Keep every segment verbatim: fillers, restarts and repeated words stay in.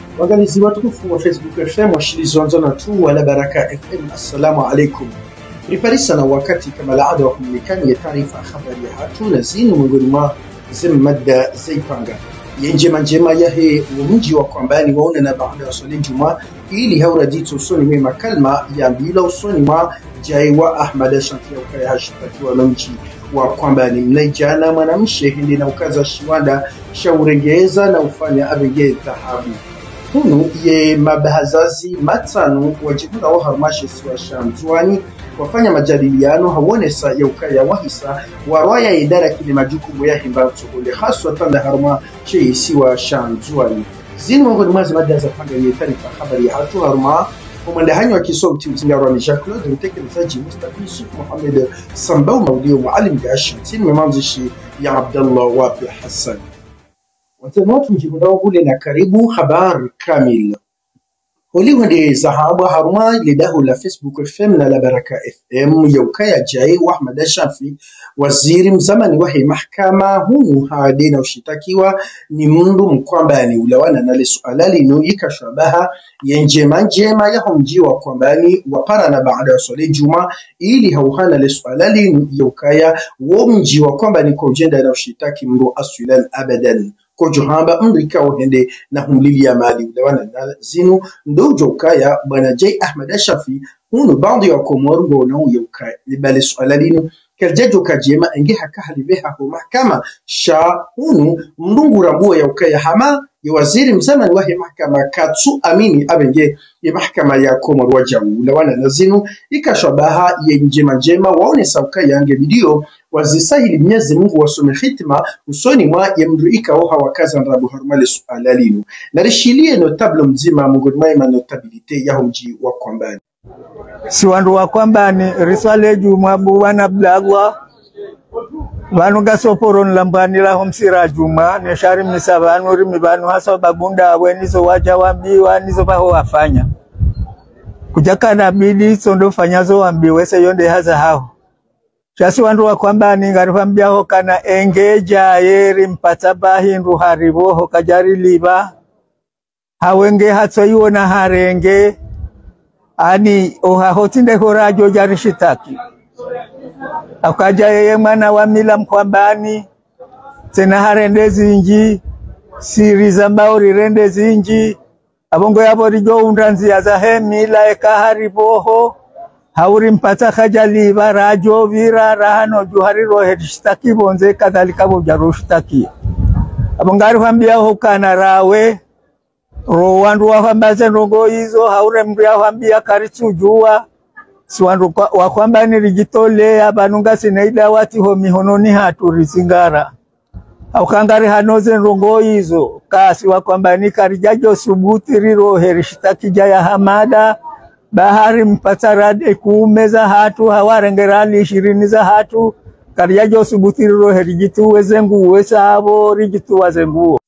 Waangalizi watukufu wa Facebook F M washilizo na tu wala Baraka F M, assalamu alaikum. Riparisa na wakati kama laada wa kumlikani ya taarifa habari ya hatu na zinu mwengoni mwa zimmada zaipanga yenjema njema yahe mji wa kwambani waone na baada ya swali juma ili haura jitu usoni mema kalma ya bila usoni mwa jaiwa Ahmad Shanti ya ukaya hashitakiwa na mji wa kwambani mnaijana mwanamshe hindi na ukaza shiwanda shaurengeza na ufanya abenge dhahabu hunu ye mabahazazi matanu wajibuna wa harmashi siwa shamzuani wafanya majadiliano hawonesa ya ukaya wahisa warwaya idara kile majukumu ya himbatu ule haswa tanda harma chei siwa shamzuani zini mwangoni mwazi madaza panga ye tarifa habari ya hatu harma umandahanyi wa kisauti mtingarwani Jacques-Claude mtekelezaji Mustafa Yusuf Mohamed Sambau Maudio Mualim Gashi zini memamzishi ya Abdallah Wabi Hassan. Watanotu mjibundawo ule na karibu habari kamil. Holi wende zahaba haruma lidahu la Facebook F M na la Baraka F M yaukaya jai wa Ahmad Shafi waziri mzamani wahi mahkama hunu haadena ushitakiwa ni mundu mkwambani ulawana na lesualali nuika shabaha yenjema njema ya humji wa kwambani wapara na baada ya swali juma ili hauhana lesualali yaukaya wa mji wa kwambani kwa ujenda na ushitaki mru aswilan abadan kojohamba mrika wahende na humlili ya mali ulawana na zinu ndojo ukaya bwana Jai Ahmad Shafi hunu baadhi ya komoru wana ukaya libale sualalinu kerjajo kajema enge haka halibeha ho mahkama sha hunu mndungu rambuwa ya ukaya hama ya waziri mzamani wahi mahkama katsu amini abenge ya mahkama ya komoru wajawu ulawana na zinu ikashabaha ya njema njema waone sauka ya ange video wazisahili mnyezi mungu wasome hitima usoni mwa ya mruika oha wakaza nrabu harumale sualalinu na rishilie notablo mzima mungu maima notabilite ya humji wa kwambani siwandu wa kwambani riswale juma buwana blagwa vanu gasoporo nlambani la homsira juma neshari misabanu rimibanu hasa babunda wenizo waja wambiwa nizo baho wafanya kujaka na bidi sondo fanyazo wambiwe se yonde haza hao chasi wandu wa kwambani ngarifambia hoka na engeja yeri mpata bahindu haribo hoka jari liba hawenge hatso yuo na harenge ani oha hotinde horajo jari shitaki akaja yeye mwana wa mila mkwambani tena harende zinji siri za mbauri rende zinji abongo yabo rijo undanzi ya za hemila eka hariboho hauri mpata khajali barajo vira rahano juhari rohestaki bonze kadhalika bojaroshtaki abongari kwambia hokana rawe ro wandu wafambaze rongo hizo haure mbia kwambia karitujua siwandu wa kwamba ni rijitole abanunga sinaida wati ho mihononi haturizingara aukangari hanoze rongo hizo kasi wa kwamba ni karijajo subuti riro herishtaki jaya hamada bahari mpata rade kuumeza hatu hawarengerani ishirini za hatu karijajo subuti riro herijitu wezengu uwesa habo rijitu wazenguo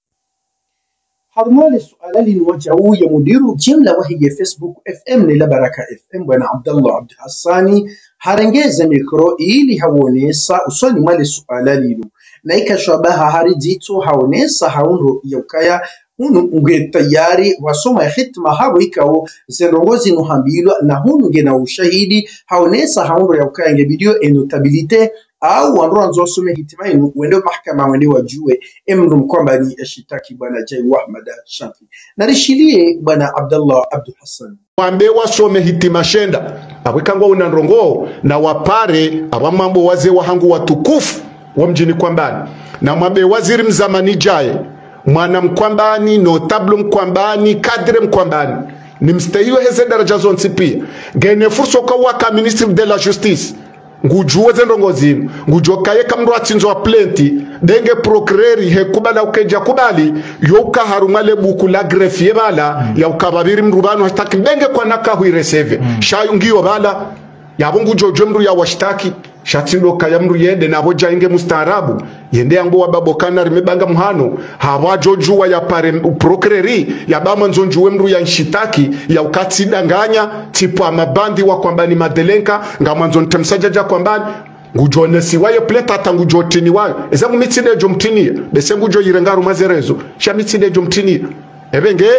harumale sualali nuwajawu ya mudiru jimla wahi ya Facebook F M ni la Baraka F M bwana Abdallah Abdi Hassani harengeze mikro ili hawonesa usoni male sualali nu na ikashabaha harijitu hawonesa haunro ya ukaya hunu unge tayari wasoma hitma habo ikao zenongozi nuhambilwa na hunu nge na ushahidi hawonesa haunro ya ukaya nge video enotabilite au wandoa nzosome hitima inu wende mahkama wende wajue emru mkwambani ashitaki bwana Jai Ahmad Shafi na rishilie bwana Abdallah Abdu Hassan mwambe wasome hitima shenda abwekangwa unandrongo na wapare abamambo waze wahangu watukufu wa mjini kwambani na mwambe waziri mzamani jaye mwana mkwambani notablo mkwambani kadre mkwambani ni mstahiwe heze daraja zonsi pia gene furso kwa waka ministre de la justice ngujuwe zendongozini ngujokaye kamru atsinzo wa plenti denge procureri hekubala ukeja kubali yoka harumale buku la grefie bala ya ukababiri mrubano hashtaki denge kwa naka huireseve mm. shayungiyo bala yabo ngujojo mru ya washtaki shatindo kaya mru yende na hoja inge mustarabu yende yangu wababokana rimebanga mhano hawajojuwa ya pare procureri ya bama nzonjuwe mru ya nshitaki ya ukati danganya tipo amabandi wa kwambani madelenka nga mwanzo ntemsajaja kwambani ngujone siwaye pleta ata ngujotini wayo eza mumitsinde jo mtini bese ngujo yirengaru mazerezo sha mitsinde jo mtini ebenge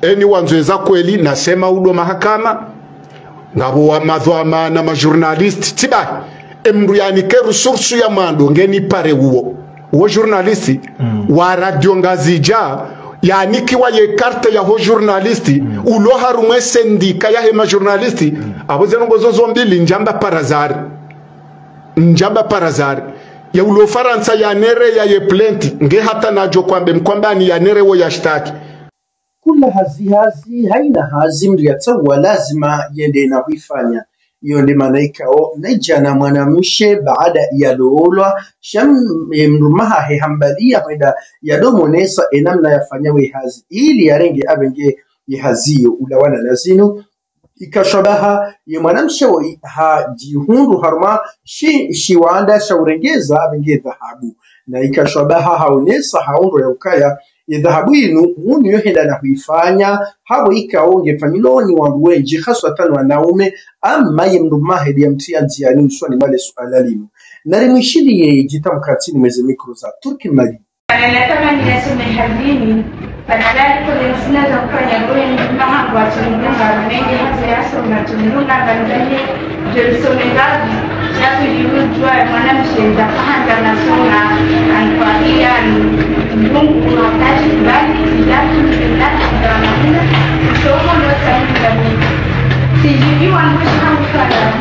eni wanzoeza kweli nasema udo mahakama ngabo wa madhwama na majurnalisti tiba emru yani ke resource ya mando ngeni pare uo uo journalisti mm. wa radio ngazija yani kiwa ye carte ya ho journalisti mm. ulo harumwe sendika ya he majurnalisti mm. aboze ngozo zombili njamba parazari njamba parazari ya ulo faransa ya nere ya ye plenti nge hata najo kwambe mkwambani ya nere wo yashtaki kula hazi hazi haina hazi mriyatawa lazima yende na huifanya yonde manaikao najana mwanamshe baada ya loolwa sham mrumaha he hambalia mweda ya domonesa enamna yafanya we hazi ili yarenge abenge ye haziyo ulawana nazinu ikashabaha ye mwanamshe wa ha jihundu harma shi shiwanda shaurengeza abenge dhahabu na ikashabaha haonesa haundu ya ukaya dhahabu inu huni yohenda na huifanya habo ikaonge fanyiloni wanduwenji haswa tano wanaume ama ye mrumahe ya mtia njiani uswani male suala linu nari mwishili ye jitamkatini mweze mikro za Turki Mali anataka ninasome hazini badala kule sina za kufanya wewe ni mahangu wa tununga mengi hata yaso na tununga bandani jelisome ngazi na kujua mwanamke za kwanza na sona anakwambia Mungu unataka bali ndani ndani kwa maana somo la sahihi sijui wanataka kufanya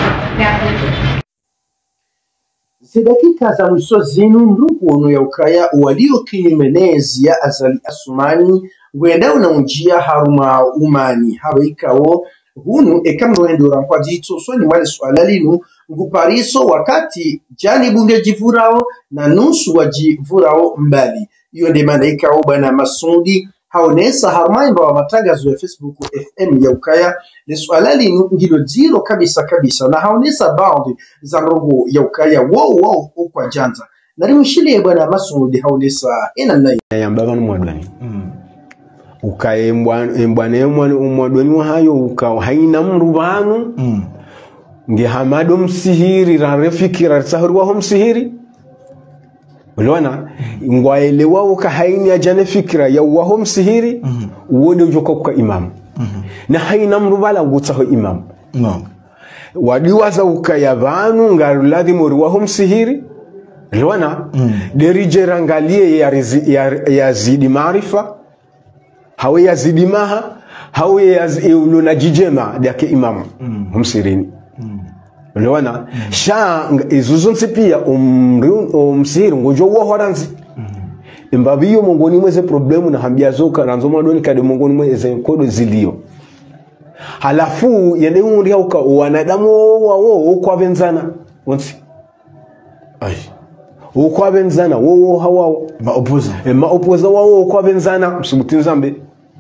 nini Zidakika za mwisho zinu ndugu ono ya ukaya walio kinyumenezi ya Azali Asumani wenda unaunjia haruma umani haba ikao hunu ekamroendo rampwa jito so ni wale suala linu ngupariso wakati jani bunge jivurao na nusu wajivurao mbali iyo ndemana ikao bana Masundi haonesa harmaimba wa matangazo ya Facebook F M ya ukaya ni suala linu ngilo zero kabisa kabisa na haonesa baundi za rogo ya ukaya wow wow ukwa janza na rimshili bwana Masundi haonesa ina nai ya mbagano mwadwani mm. ukaye mbwane mwadwani wa hayo ukawa haina mrubanu mm. nge hamado msihiri rarefikira sahuri wa msihiri uliona ngwaelewa uka haini ajane fikira ya wa msihiri mm -hmm. uwode ujoka kwa imam mm -hmm. na haina mrubala ngutsaho imam no wadiwaza ukaya vanu ngaruladhi muri wa msihiri uliona mm. derije rangalie ya, ya, ya zidi maarifa hawe ya zidi maha hawe ya uluna jijema yake imam mm. msirini mm. uliona mm. sha izuzunsi pia umri umsiri ngojo wa horanzi mm. imbabiyo mongoni mweze problemu na hambia zoka na nzoma doni kade mongoni mweze kodo zilio halafu yende umri uka wanadamu wao kwa benzana onsi ai ukwa benzana wao hawa maopoza e maopoza wao kwa benzana msubutinzambe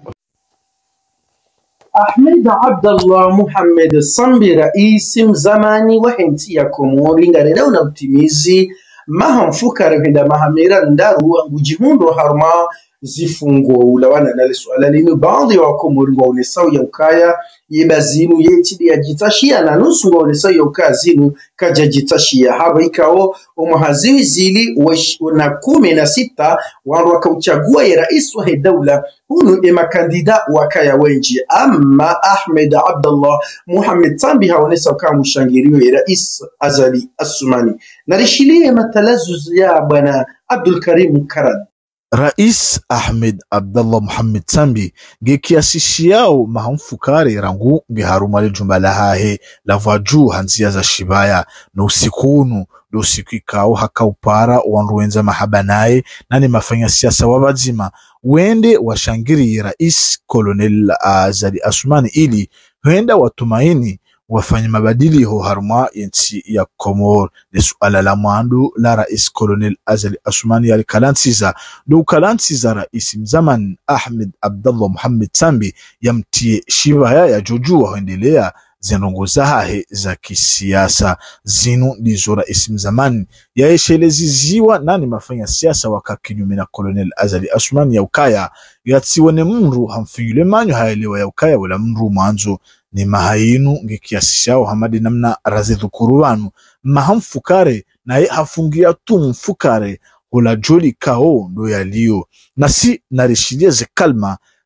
Ahmed Abdallah Muhammad Sambi raisi mzamani wa henti ya Komori ngareda unamtimizi mahamfuka revenda mahamira ndaru ujihundo harma zifungo ulawana na suala linu baadhi wa Komori wa unesau ya ukaya yebazinu yechidi ya jitashia na nusu wa unesau ya ukaya zinu kaja jitashia haba ikao umuhaziwi zili na kumi na sita wangu wakauchagua ya rais wa daula hunu ema kandida wakaya wenji ama Ahmed Abdallah Muhammad Sambi haonesa kama mshangirio ya rais Azali Asumani na rishilie matalazuz ya bwana Abdul Karim Karad Rais Ahmed Abdallah Muhammad Sambi ngekiasishiao mahamfukare rangu ngeharumale jumbala hahe lavaju hanzia za shibaya na usikunu do siku ikao hakaupara wanruenza mahabanae nani mafanya siasa wabazima wende washangiri Rais Colonel Azali Asumani ili huenda watumaini wafanya mabadili ho harma yensi ya Komor ni suala la mwandu la Rais Colonel Azali Asumani ya kalansiza do kalansiza Rais mzaman Ahmed Abdallah Muhammad Sambi yamtie shibaya ya joju waendelea zinongoza hahe za kisiasa zinu ndizo Rais mzaman ya esheleziziwa nani mafanya siasa wakakinyume na Colonel Azali Asumani ya ukaya yatsiwone mru hamfiyule manyo haelewa ya ukaya wala mru mwanzo ni mahainu ngekiasishao hamadi namna razidhukuru wanu mahamfukare na hafungia tu mfukare hula joli kao ndo yalio na si narishilia ze kalma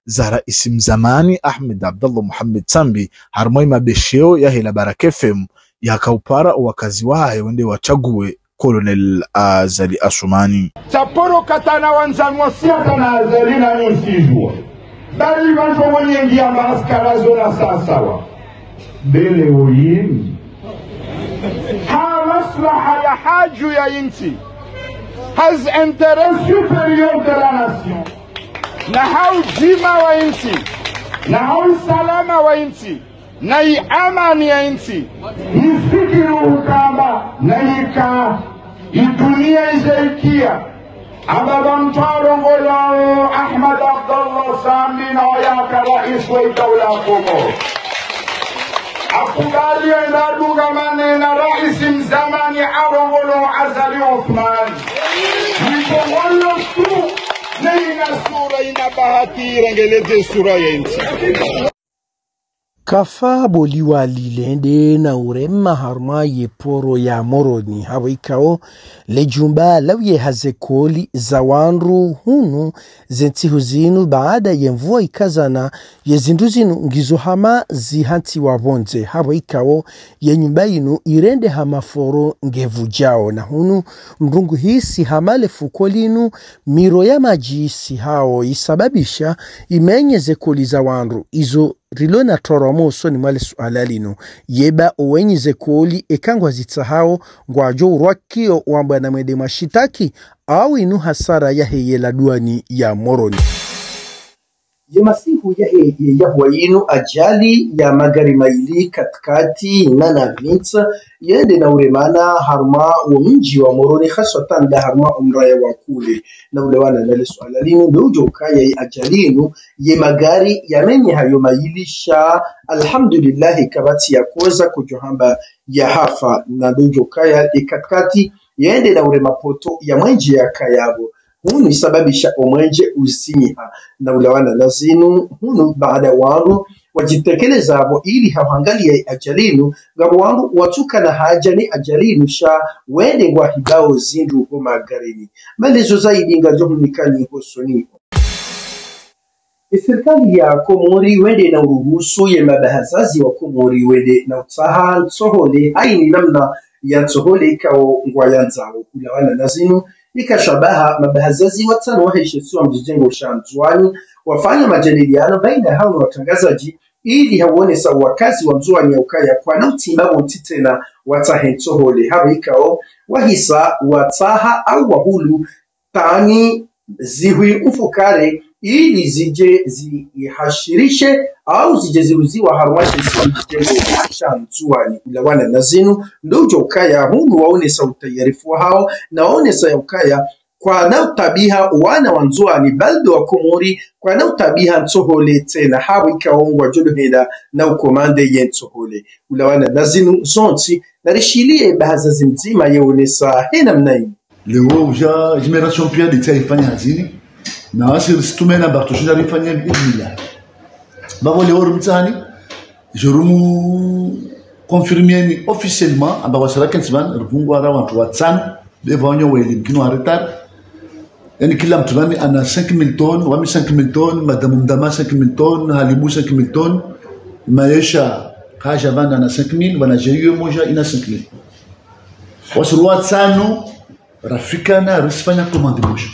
za rais mzamani Ahmed Abdallah Muhammad Sambi harmoi mabesheo ya hela Baraka F M yakaupara wakazi wae wende wachague Colonel Azali Asumani. Chaporo katana wanzanwa siaka na Azali na nyonsijua. Dari wanzo mwenye ngia maaskara zona sasawa. Bele uyin. Ha maslaha ya haju ya inti. Has intérêt supérieur de la nation. Na hau jima wa inti. Na hau salama wa inti. Na hii amani ya inti. Nifikiru ukamba na hika idunia izaikia. Ababa mtaro ngolao Ahmed Abdallah Sambi na wayaka rais wa itawla Komoro. Akubali endaduga mane na rais mzamani Arongolo Azali Othman. Nikongolo tu na ina sura ina bahati rengeleze sura ya inti. Kafa boliwa lilende na urema harma ye poro ya moroni hawa ikao lejumba lawie hazekoli za wanru hunu zentihu zinu baada ye mvua ikazana ye zinduzinu ngizo hama zihanti wabonze hawa ikao ye nyumba inu irende hama foro ngevu jao na hunu mrungu hisi hamale fukolinu miro ya majisi hao isababisha imenye zekoli za wanru izo rilona toromoso ni mwale sualalino yeba uwenyi zekoli ekangwa zitsahao ngwajo urwakio wamba na mwede mashitaki au inu hasara ya heye la duani ya moroni. Yemasihu ya heye ya huayinu ajali ya magari maili katikati nana vinta yende na uremana harma wa mji wa moroni khaswatan da harma umraya wa kule na ulewana nale sualalinu dojo kaya ya ajalinu ye magari ya menye hayo maili sha alhamdulillahi kabati ya kuweza kujohamba ya hafa na dojo kaya ikatkati yende na uremapoto ya mwenji ya kayabo. Hunu isababisha omwenje usinyiha na ulawana lazinu hunu baada wangu wajitekeleza abo ili hawangali ya ajalinu gabo wangu watuka na haja ni ajalinu sha wende wa hibao zindu ho magarini malezo zaidi ngajo hunikani hosoni. Serikali ya Komori wende na uruhusu ya mabahazazi wa Komori wende na utaha tsohole haini namna ya tsohole kao ngwayanzao ulawana lazinu ikashabaha mabahazazi watano waheshesiwa mjijengo shamzuani wafanya majadiliano baina hao watangazaji ili hauone sa wakazi wa mzuani ya ukaya kwa na utimba tena watahentohole hawa ikao wahisa wataha au wahulu tani zihui ufukare ili zije zihashirishe au zije ziruziwa harwashe mjijengo shamzuani ulawana nazinu ndojo ukaya hunu waone sa utayarifu hao na waone sa ukaya kwa na utabiha wana wanzuani baldo wa Komori kwa na utabiha ntohole tena hawa ikaongwa jodoheda na ukomande ye ntohole ulawana nazinu zonti na rishilie bahazazi mzima yeonesa hena mnayi leo uja generation pia de ifanya hazini na wasi situmena bartoshinda rifanya bidila babo leo rumtani jorumu confirmieni officiellement amba wasara kensman ruvungu ara watu watsan bevanyo weli mkino retard yani kila mtu nani ana cinq mille tonnes wami cinq mille tonnes madame mdama cinq mille tonnes halibu cinq mille tonnes maisha kaja banda na cinq mille wana jeyo moja ina cinq mille wasuru watsano rafikana risfanya commande moja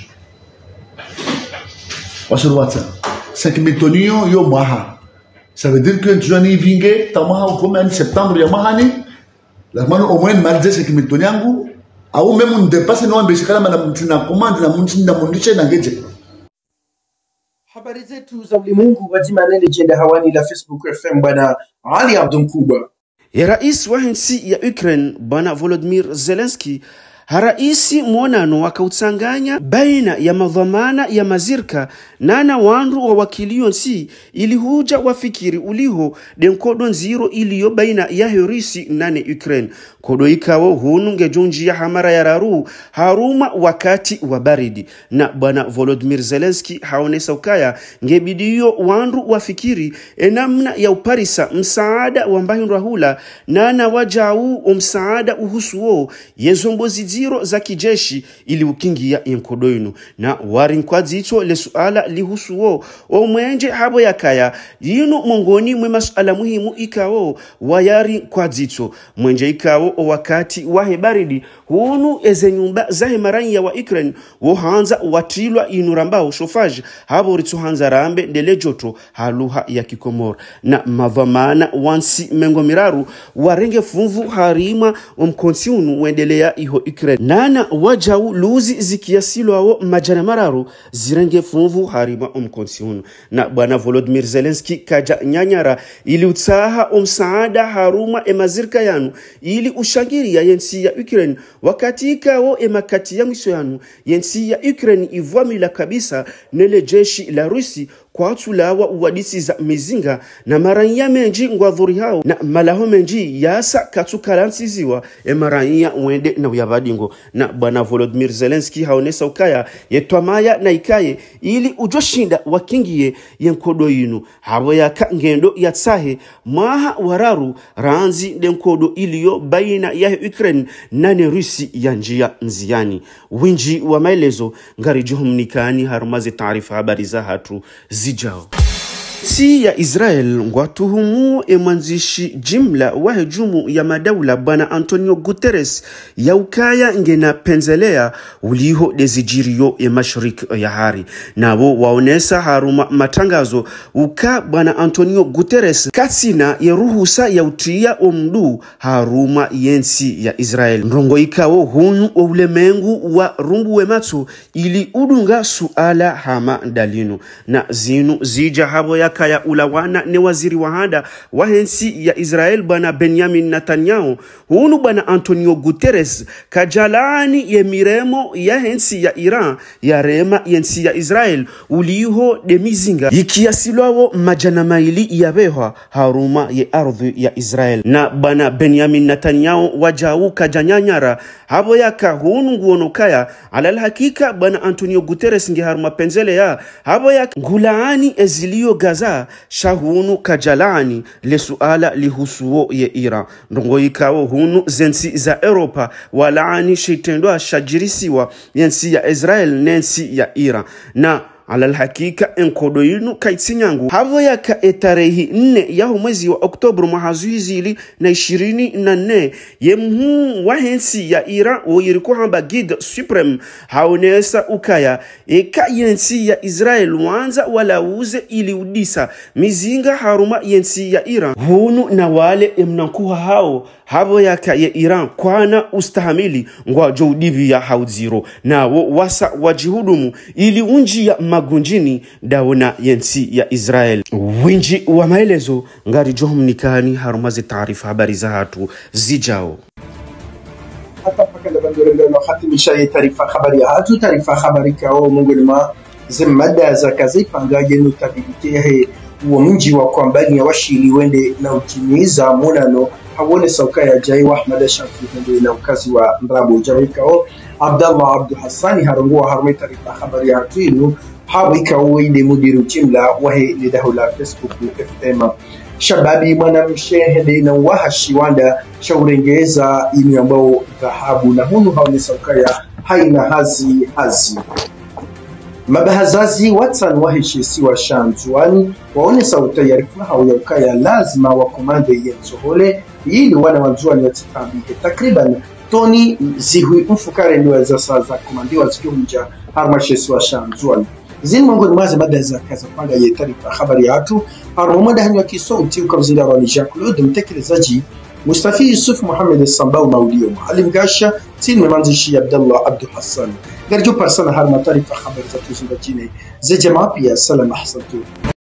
wasuru watsan cinq mille tonnes yo yo mwaha. Ça veut dire que tu as vingue, tu as comme en septembre, il y a la mano au moins malgré ce qui me donne yangu, au même on dépasse nous en Belgique, madame Tina commande la munchi na mundiche na geje. Habari zetu za ulimwengu wajimane legenda hawani la Facebook F M bwana Ali Abdumkuba. Ya rais wa nchi ya Ukraine bwana Volodymyr Zelensky haraisi mwonano wakautsanganya baina ya madhamana ya mazirka nana wandu wa wakilio nsi ili huja wafikiri uliho denkodo nziro iliyo baina ya herisi nane Ukraine nkodo ikawo hunu ngejunji ya hamara ya raru haruma wakati wa baridi. Na bwana Volodymyr Zelensky haonesa ukaya ngebidiyo wandu wafikiri enamna ya uparisa msaada wa mbahindwa hula na na wajau o msaada uhusuo yezombozi ziro za kijeshi ili ukingia nkodo inu. Na warin kwa zito le suala lihusuo o mwenje habo ya kaya yinu mongoni mwe masuala muhimu ikawo wayari kwa zito mwenje ikawo o wakati wahe baridi hunu eze nyumba zahe maranya wa Ukraine wo hanza watilwa inurambao chauffage habo ritsuhanza rambe ndele joto haluha ya kikomora. Na mavamana wansi mengo miraru warenge funvu harima umkonsi unu wendelea iho Ukraine nana wajau luzi zikiasilo awo majana mararu zirenge funvu harima umkonsi unu. Na bwana Volodymyr Zelensky kaja nyanyara ili utsaha umsaada haruma emazirka yanu ili ushangiri ya yensi ya Ukraine wakati ikawo emakati ya mwisho yanu yensi ya Ukraine ivwamila kabisa nele jeshi la Rusi kwa tulawa uwadisi za mizinga na maranya menji ngwadhuri hao na malaho menji yasa katukalansiziwa emaranya uende na uyabadingo. Na bwana Volodymyr Zelensky haonesa ukaya yetwamaya na ikaye ili ujoshinda wakingie yenkodo yinu habo yaka ngendo ya tsahe maha wararu ranzi denkodo iliyo baina ya Ukraine na ne Rusi ya njia nziani. Winji wa maelezo ngari juhumnikani harumazi taarifa habari za hatu zijao. Si ya Israel ngwatuhumu emanzishi jimla wa hejumu ya madaula bwana Antonio Guterres ya ukaya ngena penzelea uliho dezijirio ya mashariki ya hari. Nabo waonesa haruma matangazo uka bwana Antonio Guterres katsina ya ruhusa ya utia omdu haruma yensi ya Israel. Ndrongo ikawo hunu ulemengu wa rumbu wematu ili udunga suala hama dalinu. Na zinu zija habo ya kaya ulawana ne waziri wa hada wa hensi ya Israel bwana Benjamin Netanyahu hunu bwana Antonio Guterres kajalani ye miremo ya hensi ya Iran ya rema yensi ya Israel uliho de mizinga yikiasilwawo majana maili ya beha haruma ye ardhi ya Israel. Na bwana Benjamin Netanyahu wajau kajanyanyara habo yaka hunu nguonokaya alal hakika bwana Antonio Guterres nge haruma penzele ya habo yaka ngulaani ezilio Gaza shahunu kajalani le suala lihusuo ye Iran. Ndongo ikawo hunu zensi za Europa walaani shitendwa shajirisiwa yensi ya Israel nensi ya Iran. Na alal hakika enkodo yinu kaitsinyangu havo yaka etarehi nne yaho mwezi wa Oktober mahazuhizili na ishirini na nne ye mhu wahensi ya Iran uyiriku hamba Guide Supreme haonesa ukaya eka yensi ya Israel wanza wala uze ili udisa mizinga haruma yensi ya Iran hunu na wale emnankuha hao havo yaka ye Iran kwana ustahamili ngwa joudivi ya haudziro na wasa wajihudumu ili unji ya magunjini daona yensi ya Israel. Winji wa maelezo ngari johumnikani harumazi taarifa habari za hatu zijao. Hata paka na bandurendo no khatimisha ye taarifa habari ya hatu taarifa habari kao mungu nima zimada za kazi pangaje no tabidite he uo mji wa kwambani ya washili wende na utimiza munano hawone sauka ya jai wa Ahmad Shafi wende na ukazi wa mrabu jamikao Abdallah Abdul Hassani harungua harumai taarifa habari ya hatu inu habika uwede mudiru jimla wahe lidahula Facebook F M shababi mwanamshehe na wahashi wanda shaurengeza inu ambao dhahabu na hunu haone saukaya haina hazi hazi mabahazazi watsan wahishi siwa shanzuani waone sauta ya rikma hao ya ukaya lazima wakomande yenzohole ili wana wanzuani ya titambihe takriban toni zihui mfukare niwa za saa za komandiwa zikiunja harmashe siwa shanzuani zini mongoni maze mada za kaza panga ye taarifa habari ya hatu harumada hanyo kisauti ukamzinda wa Jacques mtekelezaji Mustafa Yusuf Muhammad Sambau Maudio Alim Gasha tin memanzishi Abdallah Abdul Hassan garjo persona harma taarifa habari za tuzinda jine ze jamaa pia salama hasantu.